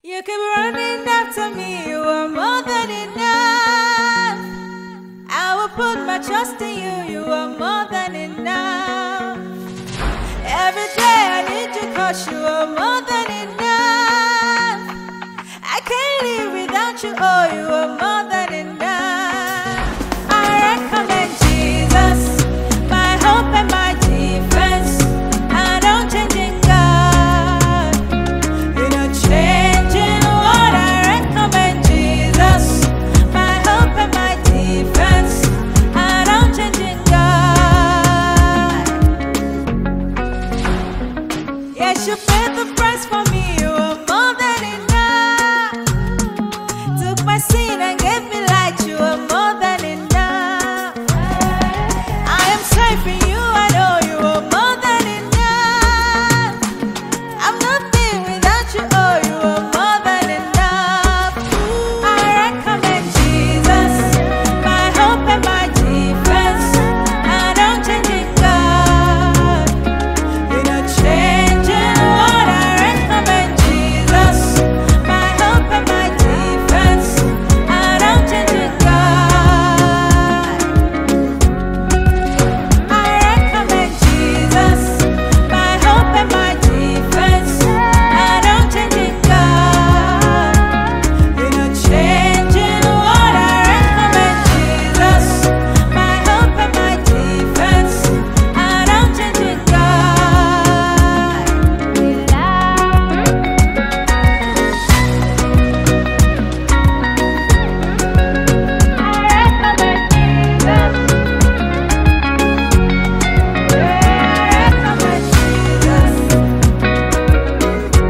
You keep running after me, you are more than enough. I will put my trust in you, you are more than enough. Every day I need you cause you are more than enough. I can't live without you, oh you are more than enough. I recommend Jesus, my hope and my defense. I don't change in God, you don't change in what. I recommend Jesus, my hope and my defense. I don't change in God. Yes, you paid the price for me, you are more than enough. Took my sin and gave me light, you are more than enough. I am safe in you, I know you are more than enough. I'm nothing without you, oh you are more than enough. I recommend Jesus, my hope and my defense. I don't change in God, you don't change in what. I recommend Jesus, my hope and my defense. I don't change in God. I recommend Jesus, my hope and my defense. I don't change in God, you don't change in what. I recommend Jesus, my hope and my defense. I don't change in God.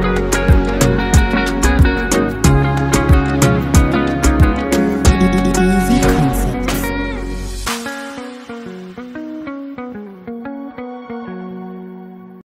Lyrically.